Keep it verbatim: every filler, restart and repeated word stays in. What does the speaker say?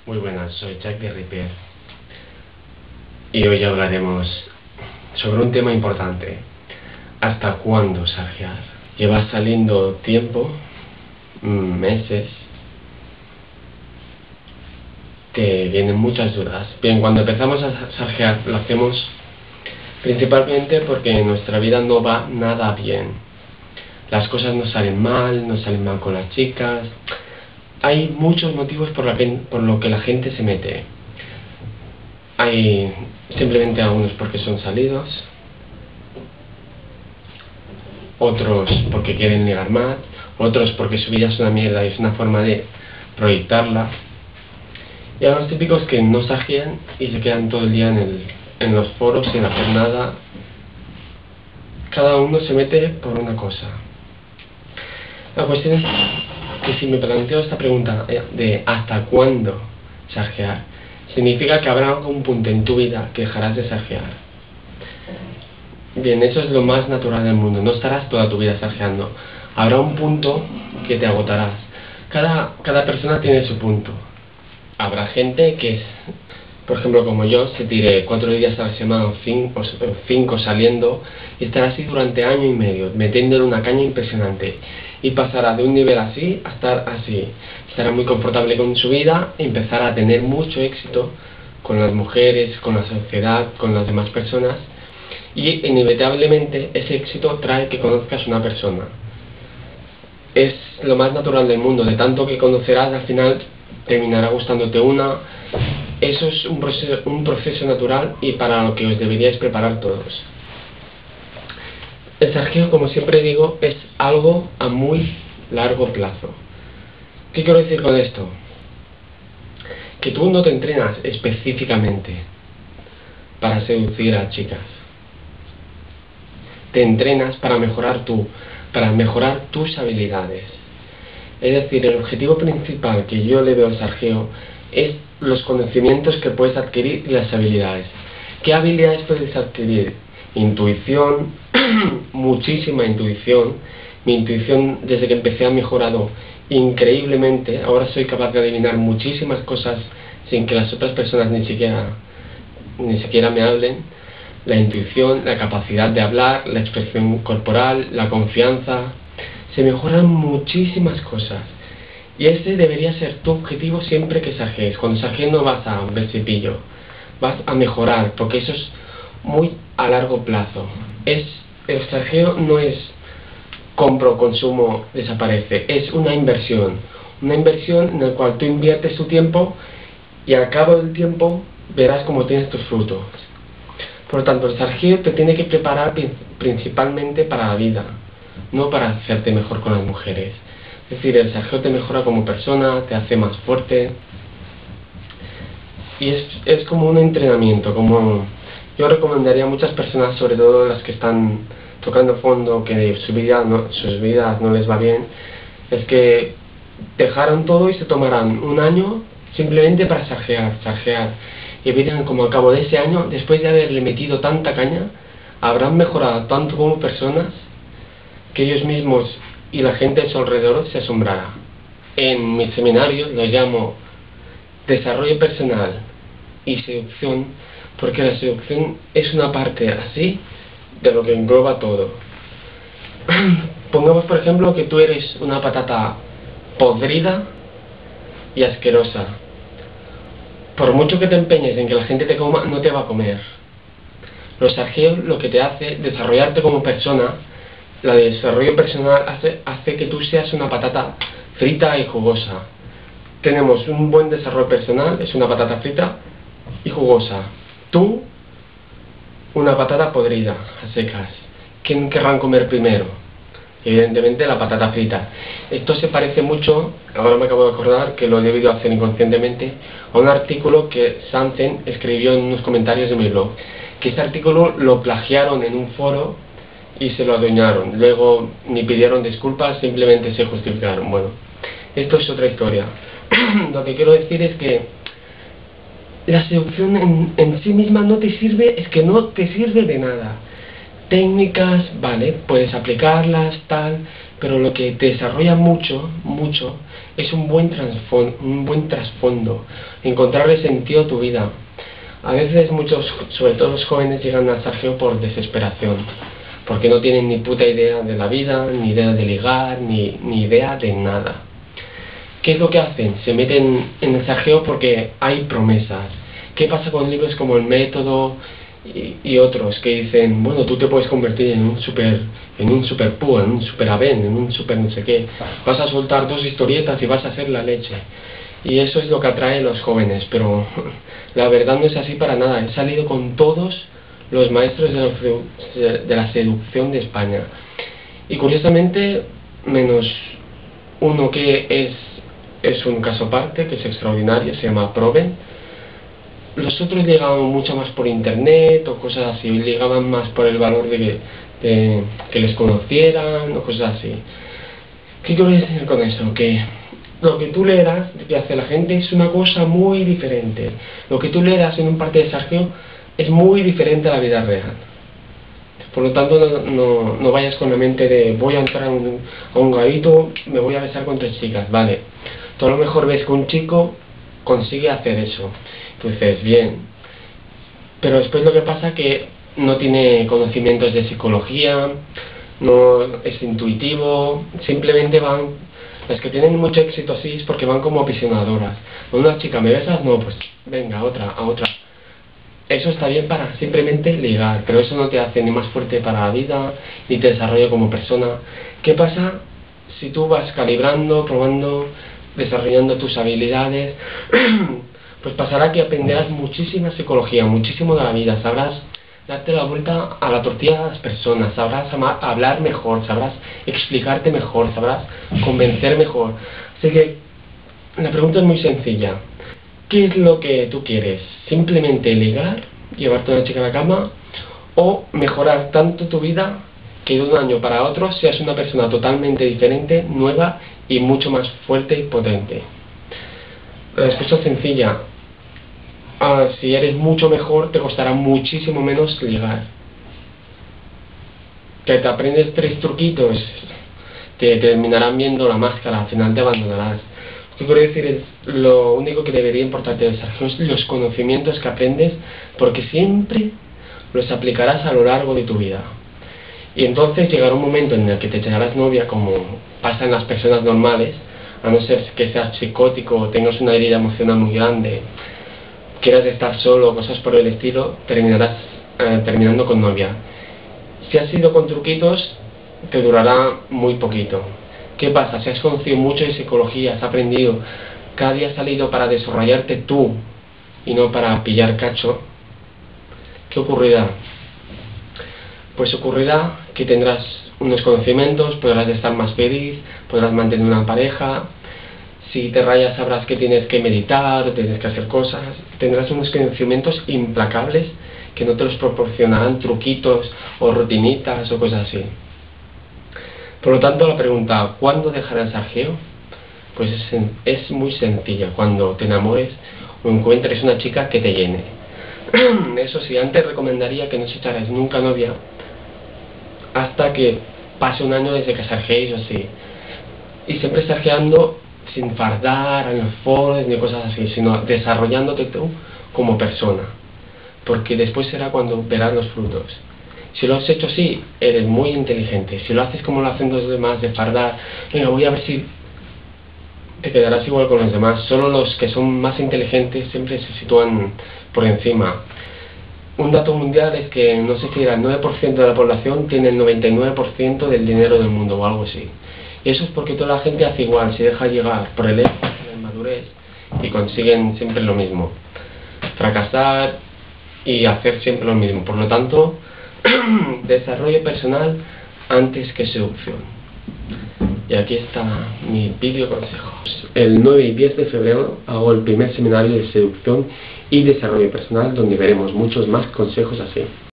Muy buenas, soy Jack de Ripier y hoy hablaremos sobre un tema importante. ¿Hasta cuándo sarjear? Lleva saliendo tiempo, meses, te vienen muchas dudas. Bien, cuando empezamos a sarjear lo hacemos principalmente porque nuestra vida no va nada bien. Las cosas nos salen mal, nos salen mal con las chicas. Hay muchos motivos por, la, por lo que la gente se mete. Hay simplemente algunos porque son salidos, otros porque quieren ligar más, otros porque su vida es una mierda y es una forma de proyectarla. Y hay los típicos que no sarjean y se quedan todo el día en, el, en los foros sin hacer nada. Cada uno se mete por una cosa. La cuestión es que si me planteo esta pregunta de ¿hasta cuándo sarjear? Significa que habrá algún punto en tu vida que dejarás de sarjear. Bien, eso es lo más natural del mundo. No estarás toda tu vida sarjeando. Habrá un punto que te agotarás. Cada, cada persona tiene su punto. Habrá gente que, por ejemplo como yo, se tire cuatro días a la semana o cinco, cinco saliendo y estará así durante año y medio, metiéndole una caña impresionante. Y pasará de un nivel así a estar así. Estará muy confortable con su vida y empezará a tener mucho éxito con las mujeres, con la sociedad, con las demás personas. Y inevitablemente ese éxito trae que conozcas una persona. Es lo más natural del mundo, de tanto que conocerás, al final terminará gustándote una. Eso es un proceso, un proceso natural y para lo que os deberíais preparar todos. El sarjeo, como siempre digo, es algo a muy largo plazo. ¿Qué quiero decir con esto? Que tú no te entrenas específicamente para seducir a chicas. Te entrenas para mejorar tú, para mejorar tus habilidades. Es decir, el objetivo principal que yo le veo al sarjeo es los conocimientos que puedes adquirir y las habilidades. ¿Qué habilidades puedes adquirir? Intuición, muchísima intuición. Mi intuición desde que empecé ha mejorado increíblemente. Ahora soy capaz de adivinar muchísimas cosas sin que las otras personas ni siquiera, ni siquiera me hablen. La intuición, la capacidad de hablar, la expresión corporal, la confianza. Se mejoran muchísimas cosas. Y ese debería ser tu objetivo siempre que sarjees. Cuando sarjees no vas a ver si pillo, vas a mejorar, porque eso es muy a largo plazo. Es, el sarjeo no es compro, consumo, desaparece. Es una inversión. Una inversión en la cual tú inviertes tu tiempo y al cabo del tiempo verás cómo tienes tus frutos. Por lo tanto, el sarjeo te tiene que preparar principalmente para la vida, no para hacerte mejor con las mujeres. Es decir, el sarjeo te mejora como persona, te hace más fuerte. Y es, es como un entrenamiento, como yo recomendaría a muchas personas, sobre todo las que están tocando fondo, que su vida no, sus vidas no les va bien, es que dejaran todo y se tomaran un año simplemente para sarjear, sarjear. Y verán como al cabo de ese año, después de haberle metido tanta caña, habrán mejorado tanto como personas que ellos mismos y la gente a su alrededor se asombrará. En mis seminarios lo llamo desarrollo personal y seducción, porque la seducción es una parte así de lo que engloba todo. Pongamos por ejemplo que tú eres una patata podrida y asquerosa. Por mucho que te empeñes en que la gente te coma, no te va a comer. Los sarjeos lo que te hace desarrollarte como persona. La de desarrollo personal hace, hace que tú seas una patata frita y jugosa. Tenemos un buen desarrollo personal, es una patata frita y jugosa. Tú, una patata podrida, a secas. ¿Quién querrán comer primero? Evidentemente la patata frita. Esto se parece mucho, ahora me acabo de acordar que lo he debido hacer inconscientemente, a un artículo que Sanzen escribió en unos comentarios de mi blog. Que este artículo lo plagiaron en un foro y se lo adueñaron. Luego ni pidieron disculpas, simplemente se justificaron. Bueno, esto es otra historia. Lo que quiero decir es que la seducción en, en sí misma no te sirve, es que no te sirve de nada. Técnicas, vale, puedes aplicarlas, tal, pero lo que te desarrolla mucho, mucho, es un buen, un buen trasfondo, encontrarle sentido a tu vida. A veces muchos, sobre todo los jóvenes, llegan al sarjeo por desesperación, porque no tienen ni puta idea de la vida, ni idea de ligar, ni, ni idea de nada. ¿Qué es lo que hacen? Se meten en el sarjeo porque hay promesas. ¿Qué pasa con libros como El Método y, y otros que dicen, bueno, tú te puedes convertir en un super, en un super pu, en un super aven, en un super no sé qué, vas a soltar dos historietas y vas a hacer la leche? Y eso es lo que atrae a los jóvenes, pero la verdad no es así para nada. He salido con todos los maestros de la, de la seducción de España, y curiosamente menos uno que es es un caso aparte, que es extraordinario, se llama Proven. Los otros ligaban mucho más por internet o cosas así, ligaban más por el valor de que, de, que les conocieran o cosas así. ¿Qué quiero decir con eso? Que lo que tú leerás que hace la gente es una cosa muy diferente. Lo que tú leerás en un parque de sarjeo es muy diferente a la vida real. Por lo tanto, no, no, no vayas con la mente de voy a entrar a un, a un garito, me voy a besar con tres chicas, vale. Tú a lo mejor ves que un chico consigue hacer eso, tú dices, bien, pero después lo que pasa es que no tiene conocimientos de psicología, no es intuitivo, simplemente van, las que tienen mucho éxito así es porque van como apasionadoras. Una chica, ¿me besas? No, pues venga, a otra, a otra. Eso está bien para simplemente ligar, pero eso no te hace ni más fuerte para la vida, ni te desarrolla como persona. ¿Qué pasa si tú vas calibrando, probando, desarrollando tus habilidades? Pues pasará que aprenderás muchísima psicología, muchísimo de la vida, sabrás darte la vuelta a la tortilla a las personas, sabrás amar, hablar mejor, sabrás explicarte mejor, sabrás convencer mejor. Así que la pregunta es muy sencilla. ¿Qué es lo que tú quieres? ¿Simplemente ligar, llevarte a una chica a la cama, o mejorar tanto tu vida que de un año para otro seas una persona totalmente diferente, nueva y mucho más fuerte y potente? La respuesta es sencilla. Ah, si eres mucho mejor, te costará muchísimo menos ligar. Que te aprendes tres truquitos, te terminarán viendo la máscara, al final te abandonarás. Lo que quiero decir es, lo único que debería importarte del sarjeo es los conocimientos que aprendes, porque siempre los aplicarás a lo largo de tu vida. Y entonces llegará un momento en el que te echarás novia, como pasa en las personas normales, a no ser que seas psicótico o tengas una herida emocional muy grande, quieras estar solo, cosas por el estilo, terminarás eh, terminando con novia. Si has ido con truquitos, te durará muy poquito. ¿Qué pasa? Si has conocido mucho de psicología, has aprendido, cada día has salido para desarrollarte tú y no para pillar cacho, ¿qué ocurrirá? Pues ocurrirá que tendrás unos conocimientos, podrás estar más feliz, podrás mantener una pareja. Si te rayas sabrás que tienes que meditar, tienes que hacer cosas, tendrás unos conocimientos implacables que no te los proporcionarán truquitos o rutinitas o cosas así. Por lo tanto, la pregunta, ¿cuándo dejar el sarjeo? Pues es, es muy sencilla, cuando te enamores o encuentres una chica que te llene. Eso sí, antes recomendaría que no se echarais nunca novia hasta que pase un año desde que sarjeéis o así. Y siempre sarjeando sin fardar, alfones ni cosas así, sino desarrollándote tú como persona, porque después será cuando verás los frutos. Si lo has hecho así, eres muy inteligente. Si lo haces como lo hacen los demás, de fardar, venga, voy a ver si, te quedarás igual con los demás. Solo los que son más inteligentes siempre se sitúan por encima. Un dato mundial es que, no sé si era el nueve por ciento de la población tiene el noventa y nueve por ciento del dinero del mundo o algo así. Y eso es porque toda la gente hace igual, se deja llegar por el ego, la madurez, y consiguen siempre lo mismo. Fracasar y hacer siempre lo mismo. Por lo tanto, desarrollo personal antes que seducción. Y aquí está mi vídeo consejos. El nueve y diez de febrero hago el primer seminario de seducción y desarrollo personal, donde veremos muchos más consejos así.